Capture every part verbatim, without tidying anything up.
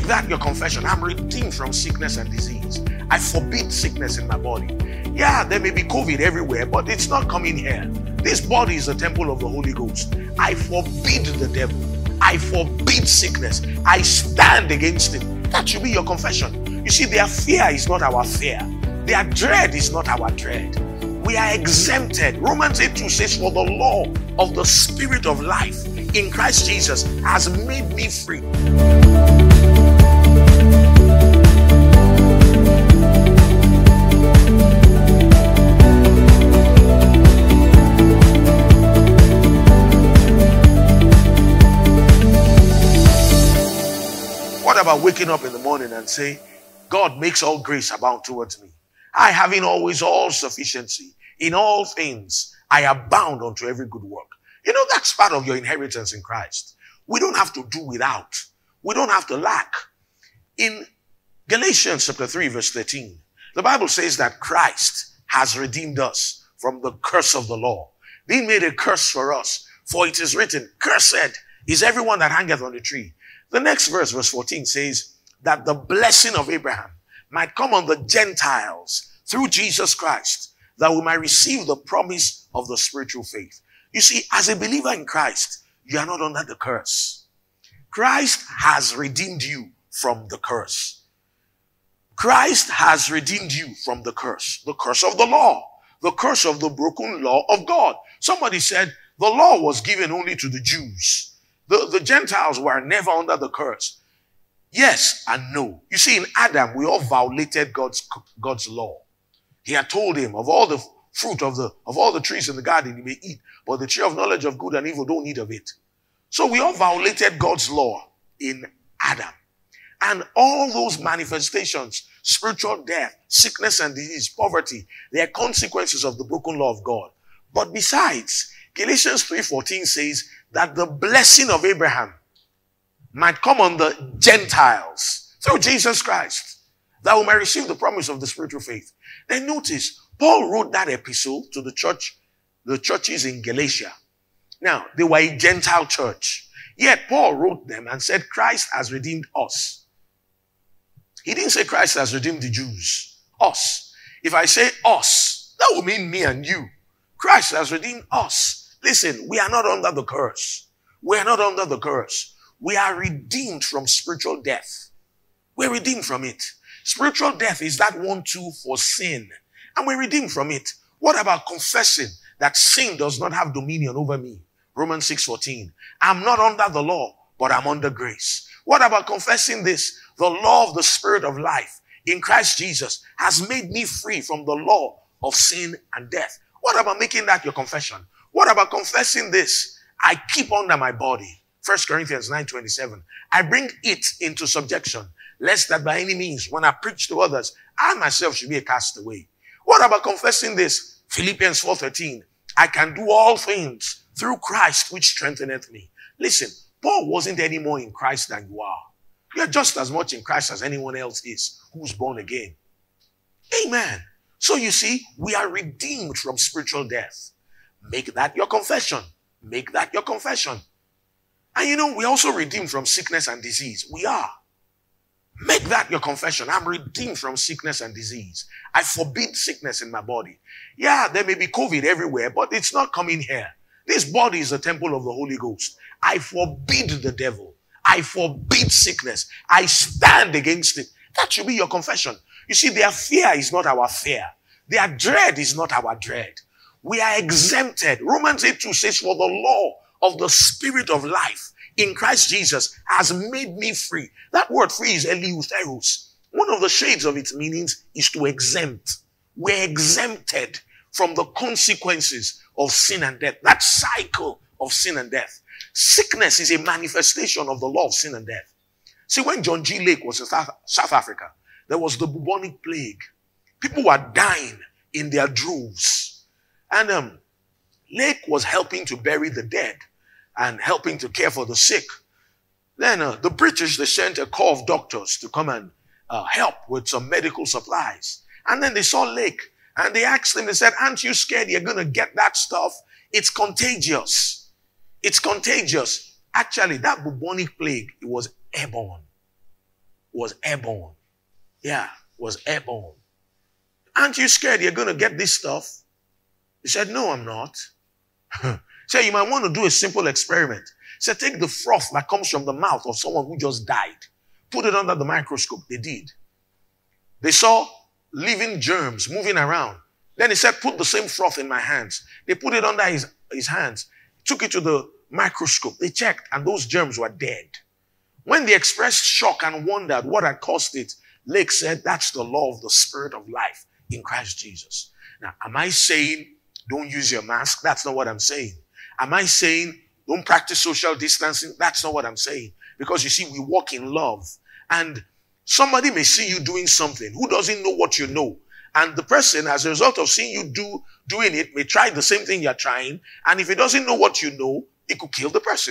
that your confession. I'm redeemed from sickness and disease. I forbid sickness in my body. Yeah, there may be COVID everywhere, but it's not coming here. This body is a temple of the Holy Ghost. I forbid the devil. I forbid sickness. I stand against it. That should be your confession. You see, their fear is not our fear. Their dread is not our dread. We are exempted. Romans eight two says, for the law of the Spirit of life in Christ Jesus has made me free. What about waking up in the morning and say, God makes all grace abound towards me. I, having always all sufficiency in all things, I abound unto every good work. You know, that's part of your inheritance in Christ. We don't have to do without. We don't have to lack. In Galatians chapter three, verse thirteen, the Bible says that Christ has redeemed us from the curse of the law, being made a curse for us. For it is written, cursed is everyone that hangeth on the tree. The next verse, verse fourteen, says that the blessing of Abraham might come on the Gentiles through Jesus Christ, that we might receive the promise of the spiritual faith. You see, as a believer in Christ, you are not under the curse. Christ has redeemed you from the curse. Christ has redeemed you from the curse. The curse of the law. The curse of the broken law of God. Somebody said the law was given only to the Jews. The, the Gentiles were never under the curse. Yes and no. You see, in Adam, we all violated God's, God's law. He had told him of all the fruit of the of all the trees in the garden you may eat, but the tree of knowledge of good and evil don't eat of it. So we all violated God's law in Adam. And all those manifestations, spiritual death, sickness and disease, poverty, they are consequences of the broken law of God. But besides, Galatians three fourteen says that the blessing of Abraham might come on the Gentiles through Jesus Christ, that we may receive the promise of the spiritual faith. Then notice, Paul wrote that epistle to the church, the churches in Galatia. Now, they were a Gentile church. Yet Paul wrote them and said, Christ has redeemed us. He didn't say Christ has redeemed the Jews. Us. If I say us, that would mean me and you. Christ has redeemed us. Listen, we are not under the curse. We are not under the curse. We are redeemed from spiritual death. We're redeemed from it. Spiritual death is that one tool for sin. And we're redeemed from it. What about confessing that sin does not have dominion over me? Romans six fourteen. I'm not under the law, but I'm under grace. What about confessing this? The law of the Spirit of life in Christ Jesus has made me free from the law of sin and death. What about making that your confession? What about confessing this? I keep under my body. First Corinthians nine twenty-seven. I bring it into subjection, lest that by any means, when I preach to others, I myself should be a castaway. What about confessing this? Philippians four thirteen. I can do all things through Christ which strengtheneth me. Listen, Paul wasn't any more in Christ than you are. You're just as much in Christ as anyone else is who's born again. Amen. So you see, we are redeemed from spiritual death. Make that your confession. Make that your confession. And you know, we also redeemed from sickness and disease. We are. Make that your confession. I'm redeemed from sickness and disease. I forbid sickness in my body. Yeah, there may be COVID everywhere, but it's not coming here. This body is a temple of the Holy Ghost. I forbid the devil. I forbid sickness. I stand against it. That should be your confession. You see, their fear is not our fear. Their dread is not our dread. We are exempted. Romans eight two says, for the law of the Spirit of life in Christ Jesus has made me free. That word free is eleutherus. One of the shades of its meanings is to exempt. We're exempted from the consequences of sin and death. That cycle of sin and death. Sickness is a manifestation of the law of sin and death. See, when John G. Lake was in South Africa, there was the bubonic plague. People were dying in their droves. And um, Lake was helping to bury the dead and helping to care for the sick. Then uh, the British, they sent a corps of doctors to come and uh, help with some medical supplies. And then they saw Lake and they asked him, they said, aren't you scared you're going to get that stuff? It's contagious. It's contagious. Actually, that bubonic plague, it was airborne. was airborne. Yeah, was airborne. Aren't you scared you're going to get this stuff? He said, no, I'm not. So you might want to do a simple experiment. He said, take the froth that comes from the mouth of someone who just died. Put it under the microscope. They did. They saw living germs moving around. Then he said, put the same froth in my hands. They put it under his, his hands. Took it to the microscope. They checked, and those germs were dead. When they expressed shock and wondered what had caused it, Lake said, that's the law of the spirit of life in Christ Jesus. Now, am I saying don't use your mask? That's not what I'm saying. Am I saying don't practice social distancing? That's not what I'm saying. Because you see, we walk in love. And somebody may see you doing something who doesn't know what you know. And the person, as a result of seeing you do doing it, may try the same thing you're trying. And if he doesn't know what you know, it could kill the person.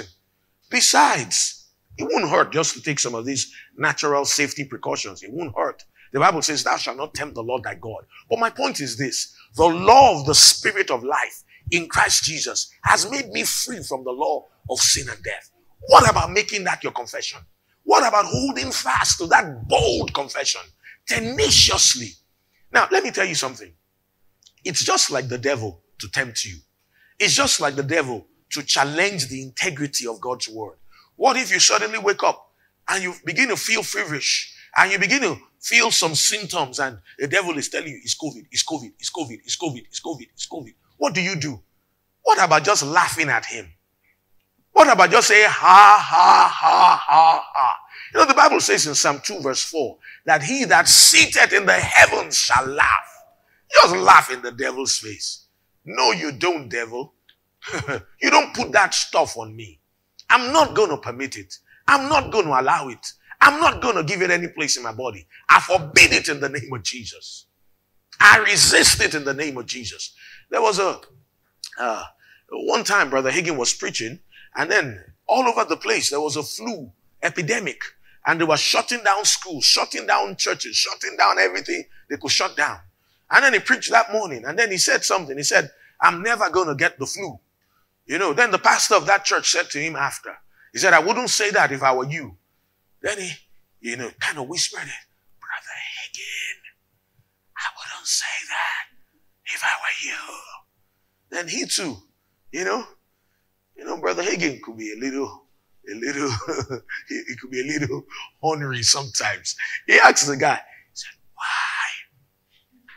Besides, it won't hurt just to take some of these natural safety precautions. It won't hurt. The Bible says, thou shalt not tempt the Lord thy God. But my point is this. The law of the spirit of life in Christ Jesus has made me free from the law of sin and death. What about making that your confession? What about holding fast to that bold confession tenaciously? Now, let me tell you something. It's just like the devil to tempt you. It's just like the devil to challenge the integrity of God's word. What if you suddenly wake up and you begin to feel feverish and you begin to feel some symptoms and the devil is telling you it's COVID, it's COVID, it's COVID, it's COVID, it's COVID, it's COVID. What do you do? What about just laughing at him? What about just saying ha, ha, ha, ha, ha? You know, the Bible says in Psalm two verse four that he that sitteth in the heavens shall laugh. Just laugh in the devil's face. No, you don't, devil. You don't put that stuff on me. I'm not going to permit it. I'm not going to allow it. I'm not going to give it any place in my body. I forbid it in the name of Jesus. I resist it in the name of Jesus. There was a, uh, one time Brother Hagin was preaching, and then all over the place there was a flu epidemic, and they were shutting down schools, shutting down churches, shutting down everything they could shut down. And then he preached that morning, and then he said something. He said, I'm never going to get the flu. You know, then the pastor of that church said to him after, he said, I wouldn't say that if I were you. Then he, you know, kind of whispered it, Brother Hagin, I wouldn't say that if I were you. Then he too, you know, you know, Brother Hagin could be a little, a little, he could be a little ornery sometimes. He asked the guy, he said, why?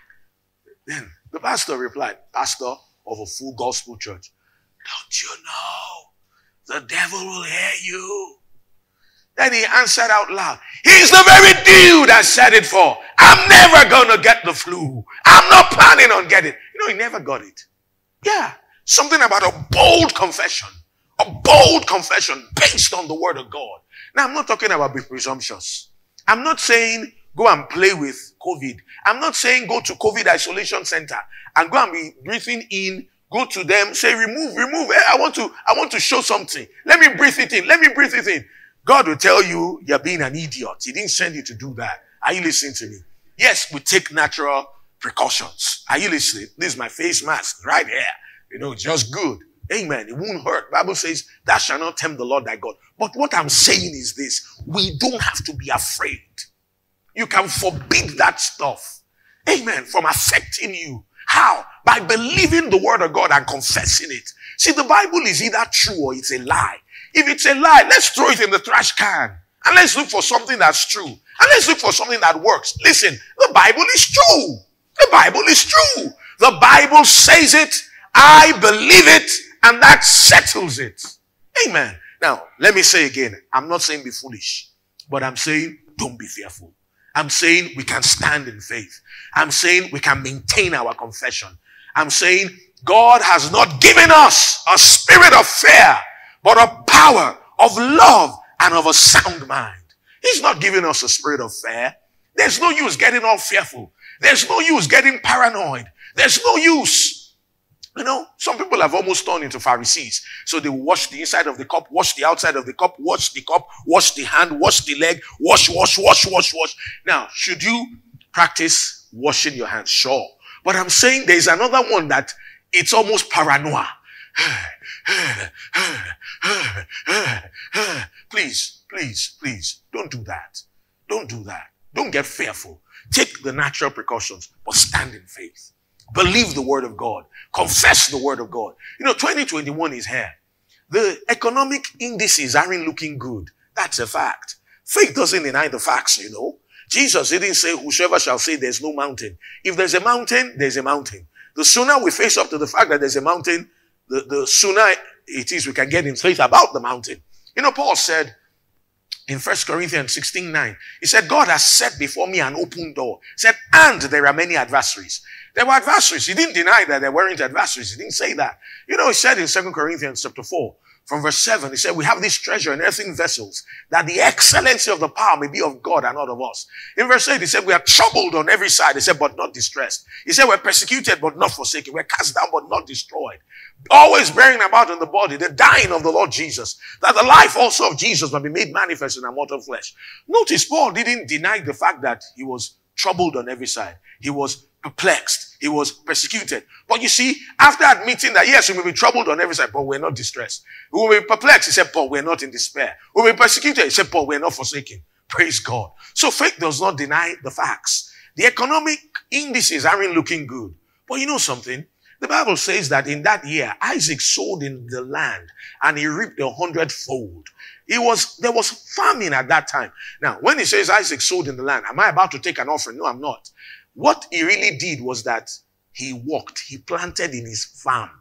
Then the pastor replied, pastor of a full gospel church, don't you know the devil will hear you? Then he answered out loud, he's the very dude I said it for. I'm never going to get the flu. I'm not planning on getting it. You know, he never got it. Yeah. Something about a bold confession. A bold confession based on the word of God. Now, I'm not talking about be presumptuous. I'm not saying go and play with COVID. I'm not saying go to COVID isolation center and go and be breathing in. Go to them, say, remove, remove. Hey, I want to, I want to show something. Let me breathe it in. Let me breathe it in. God will tell you you're being an idiot. He didn't send you to do that. Are you listening to me? Yes, we take natural precautions. Are you listening? This is my face mask right here. You know, just good. Amen. It won't hurt. Bible says, thou shalt not tempt the Lord thy God. But what I'm saying is this. We don't have to be afraid. You can forbid that stuff. Amen. From affecting you. How? By believing the word of God and confessing it. See, the Bible is either true or it's a lie. If it's a lie, let's throw it in the trash can. And let's look for something that's true. And let's look for something that works. Listen, the Bible is true. The Bible is true. The Bible says it. I believe it. And that settles it. Amen. Now, let me say again, I'm not saying be foolish. But I'm saying don't be fearful. I'm saying we can stand in faith. I'm saying we can maintain our confession. I'm saying God has not given us a spirit of fear, but a power of love and of a sound mind. He's not giving us a spirit of fear. There's no use getting all fearful. There's no use getting paranoid. There's no use. You know, some people have almost turned into Pharisees. So they wash the inside of the cup, wash the outside of the cup, wash the cup, wash the hand, wash the leg, wash, wash, wash, wash, wash. Now, should you practice washing your hands? Sure. But I'm saying there's another one that it's almost paranoia. Please, please, please, don't do that. Don't do that. Don't get fearful. Take the natural precautions, but stand in faith. Believe the word of God. Confess the word of God. You know, twenty twenty-one is here. The economic indices aren't looking good. That's a fact. Faith doesn't deny the facts, you know. Jesus didn't say, whosoever shall say there's no mountain. If there's a mountain, there's a mountain. The sooner we face up to the fact that there's a mountain, the, the sooner it is we can get in faith about the mountain. You know, Paul said in First Corinthians sixteen nine, he said, God has set before me an open door. He said, and there are many adversaries. There were adversaries. He didn't deny that there weren't adversaries. He didn't say that. You know, he said in Second Corinthians chapter four, from verse seven, he said, we have this treasure in earthen vessels, that the excellency of the power may be of God and not of us. In verse eight, he said, we are troubled on every side. He said, but not distressed. He said, we're persecuted, but not forsaken. We're cast down, but not destroyed. Always bearing about in the body the dying of the Lord Jesus, that the life also of Jesus might be made manifest in our mortal flesh. Notice Paul didn't deny the fact that he was troubled on every side. He was perplexed. He was persecuted. But you see, after admitting that, yes, we may be troubled on every side, but we're not distressed. We will be perplexed. He said, Paul, we're not in despair. We will be persecuted. He said, Paul, we're not forsaken. Praise God. So faith does not deny the facts. The economic indices aren't looking good. But you know something? The Bible says that in that year, Isaac sowed in the land and he reaped a hundredfold. It was, there was famine at that time. Now, when he says Isaac sowed in the land, am I about to take an offering? No, I'm not. What he really did was that he walked. He planted in his farm.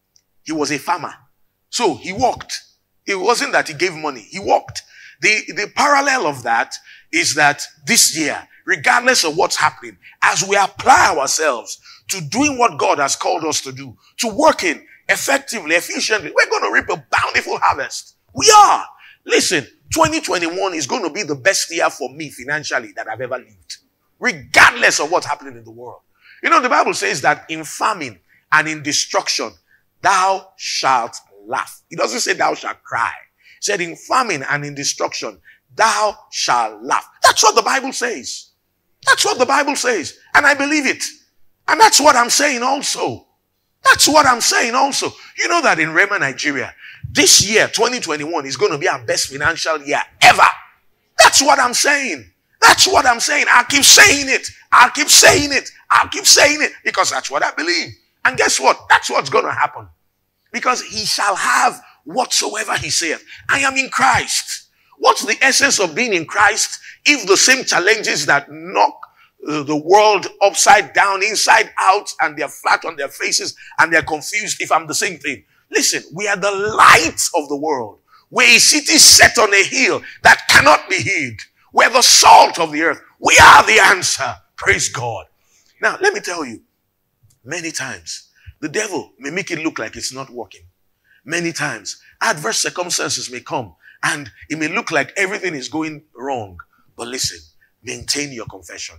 He was a farmer. So he walked. It wasn't that he gave money. He walked. The, the parallel of that is that this year, regardless of what's happening, as we apply ourselves to doing what God has called us to do, to working effectively, efficiently, we're going to reap a bountiful harvest. We are. Listen, twenty twenty-one is going to be the best year for me financially that I've ever lived, regardless of what's happening in the world. You know, the Bible says that in famine and in destruction, thou shalt laugh. It doesn't say thou shalt cry. It said in famine and in destruction, thou shalt laugh. That's what the Bible says. That's what the Bible says. And I believe it. And that's what I'm saying also. That's what I'm saying also. You know that in Rema, Nigeria, this year, twenty twenty-one, is going to be our best financial year ever. That's what I'm saying. That's what I'm saying. I'll keep saying it. I'll keep saying it. I'll keep saying it because that's what I believe. And guess what? That's what's going to happen. Because he shall have whatsoever he saith. I am in Christ. What's the essence of being in Christ if the same challenges that knock uh, the world upside down, inside out, and they're flat on their faces and they're confused if I'm the same thing? Listen, we are the light of the world. We're a city set on a hill that cannot be hid. We're the salt of the earth. We are the answer. Praise God. Now, let me tell you, many times, the devil may make it look like it's not working. Many times, adverse circumstances may come and it may look like everything is going wrong. But listen, maintain your confession.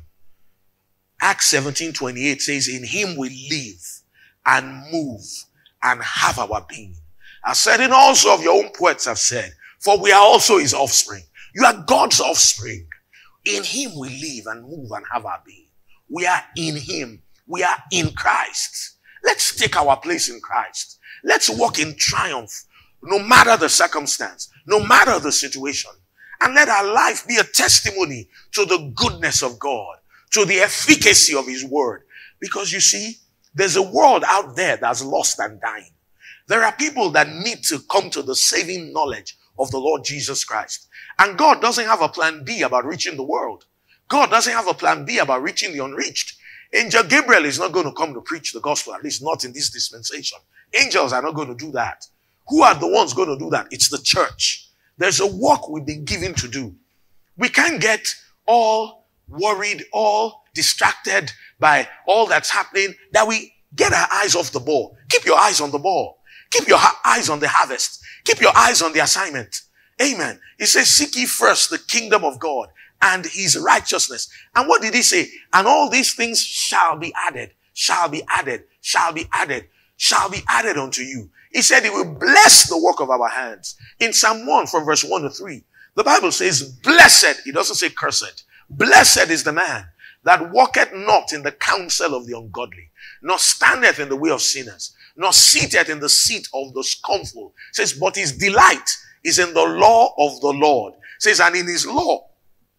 Acts seventeen twenty-eight says, in him we live and move and have our being. As certain also of your own poets have said, for we are also his offspring. You are God's offspring. In him we live and move and have our being. We are in him. We are in Christ. Let's take our place in Christ. Let's walk in triumph, no matter the circumstance, no matter the situation. And let our life be a testimony to the goodness of God, to the efficacy of his word. Because you see, there's a world out there that's lost and dying. There are people that need to come to the saving knowledge of the Lord Jesus Christ. And God doesn't have a plan B about reaching the world. God doesn't have a plan B about reaching the unreached. Angel Gabriel is not going to come to preach the gospel, at least not in this dispensation. Angels are not going to do that. Who are the ones going to do that? It's the church. There's a work we've been given to do. We can't get all worried, all distracted by all that's happening, that we get our eyes off the ball. Keep your eyes on the ball. Keep your eyes on the harvest. Keep your eyes on the assignment. Amen. He says, seek ye first the kingdom of God and his righteousness. And what did he say? And all these things shall be added, shall be added, shall be added, shall be added unto you. He said he will bless the work of our hands. In Psalm one from verse one to three, the Bible says, blessed, it doesn't say cursed. Blessed is the man that walketh not in the counsel of the ungodly, nor standeth in the way of sinners, nor sitteth in the seat of the scornful. It says, but his delight is in the law of the Lord. It says, and in his law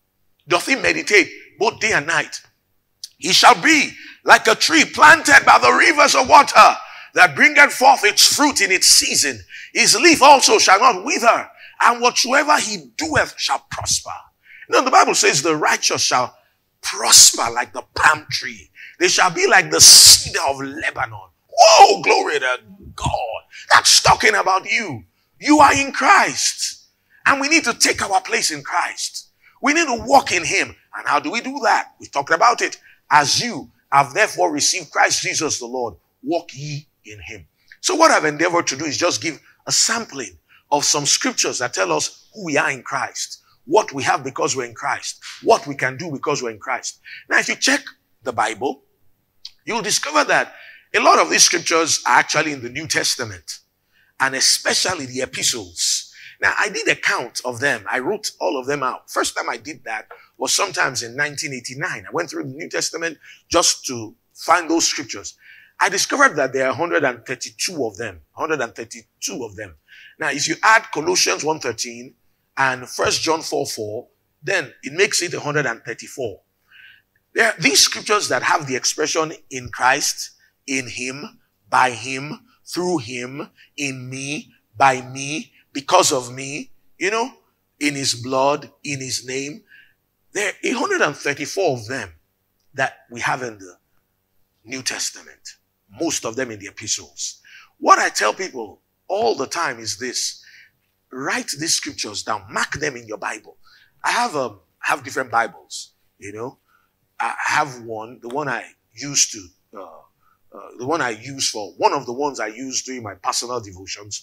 doth he meditate both day and night. He shall be like a tree planted by the rivers of water, that bringeth forth its fruit in its season. His leaf also shall not wither, and whatsoever he doeth shall prosper. You know, the Bible says the righteous shall prosper like the palm tree. They shall be like the cedar of Lebanon. Whoa, glory to God. That's talking about you. You are in Christ. And we need to take our place in Christ. We need to walk in him. And how do we do that? We talked about it. As you have therefore received Christ Jesus the Lord, walk ye in him. So what I've endeavored to do is just give a sampling of some scriptures that tell us who we are in Christ, what we have because we're in Christ, what we can do because we're in Christ. Now, if you check the Bible, you'll discover that a lot of these scriptures are actually in the New Testament, and especially the epistles. Now, I did a count of them. I wrote all of them out. First time I did that was sometimes in nineteen eighty-nine. I went through the New Testament just to find those scriptures. I discovered that there are one hundred thirty-two of them. one hundred thirty-two of them. Now, if you add Colossians one thirteen and First John four four, then it makes it one hundred thirty-four. There are these scriptures that have the expression in Christ, in him, by him, through him, in me, by me, because of me, you know, in his blood, in his name. There are one hundred thirty-four of them that we have in the New Testament. Most of them in the epistles. What I tell people all the time is this: write these scriptures down, mark them in your Bible. I have um, have different Bibles, you know. I have one, the one I used to, uh, uh, the one I use for, one of the ones I use during my personal devotions.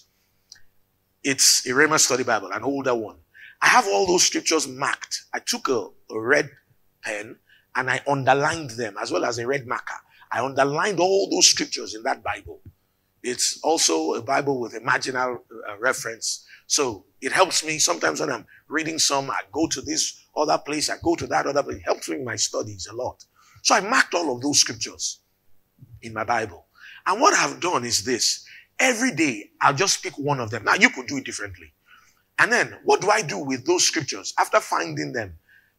It's a Rhema Study Bible, an older one. I have all those scriptures marked. I took a, a red pen and I underlined them, as well as a red marker. I underlined all those scriptures in that Bible. It's also a Bible with a marginal uh, reference. So it helps me sometimes when I'm reading some, I go to this other place, I go to that other place. It helps me in my studies a lot. So I marked all of those scriptures in my Bible. And what I've done is this. Every day, I'll just pick one of them. Now, you could do it differently. And then, what do I do with those scriptures? After finding them,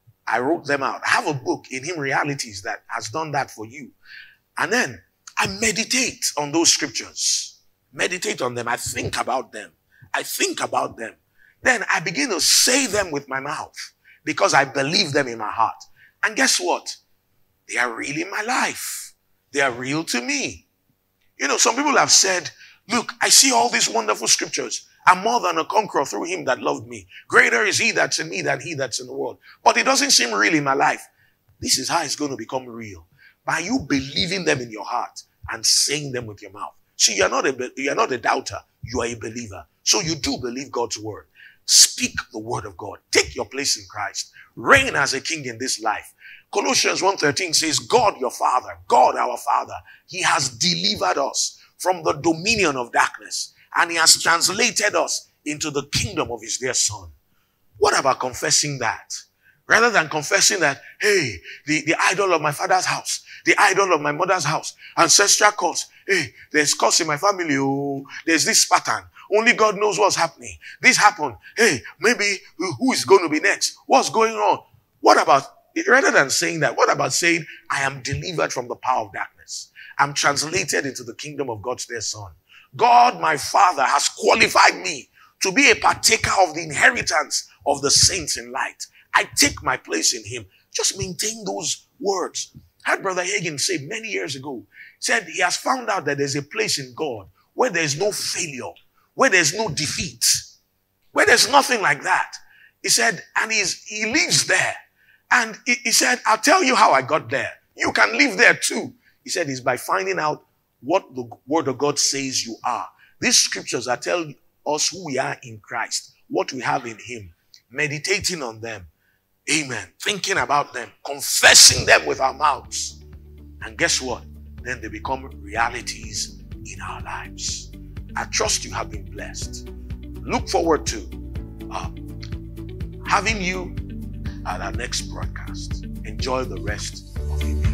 I wrote them out. I have a book, In Him Realities, that has done that for you. And then, I meditate on those scriptures. Meditate on them. I think about them. I think about them. Then, I begin to say them with my mouth because I believe them in my heart. And guess what? They are real in my life. They are real to me. You know, some people have said, look, I see all these wonderful scriptures. I'm more than a conqueror through him that loved me. Greater is he that's in me than he that's in the world. But it doesn't seem real in my life. This is how it's going to become real. By you believing them in your heart and saying them with your mouth. See, you're not a, you're not a doubter. You are a believer. So you do believe God's word. Speak the word of God. Take your place in Christ. Reign as a king in this life. Colossians one thirteen says, God your Father, God our Father, he has delivered us from the dominion of darkness, and he has translated us into the kingdom of his dear Son. What about confessing that? Rather than confessing that, hey, the, the idol of my father's house, the idol of my mother's house, ancestral curse, hey, there's curse in my family, oh, there's this pattern. Only God knows what's happening. This happened. Hey, maybe who is going to be next? What's going on? What about, rather than saying that, what about saying, I am delivered from the power of darkness. I'm translated into the kingdom of God's dear Son. God, my Father, has qualified me to be a partaker of the inheritance of the saints in light. I take my place in him. Just maintain those words. I heard Brother Hagin say many years ago, said he has found out that there's a place in God where there's no failure, where there's no defeat, where there's nothing like that. He said, and he's, he lives there. And he, he said, I'll tell you how I got there. You can live there too. He said, it's by finding out what the word of God says you are. These scriptures are telling us who we are in Christ, what we have in him, meditating on them. Amen. Thinking about them, confessing them with our mouths. And guess what? Then they become realities in our lives. I trust you have been blessed. Look forward to uh, having you at our next broadcast. Enjoy the rest of your day.